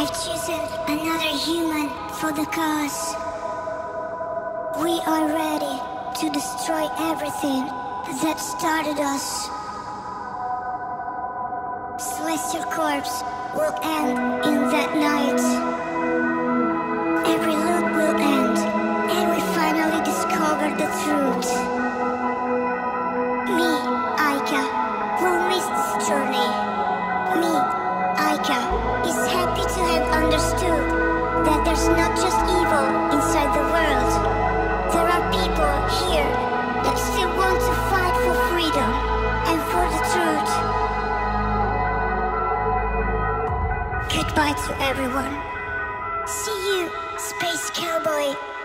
have chosen another human for the cause. We are ready to destroy everything that started us. Celestial corpse will end in that night. Every loop will end, and we finally discover the truth. Me, A.I.KA, will miss this journey. Me, A.I.KA, is happy to have understood that there's not just evil inside the world. There are people here that still want to fight for freedom and for the truth. Goodbye to everyone. See you, Space Cowboy.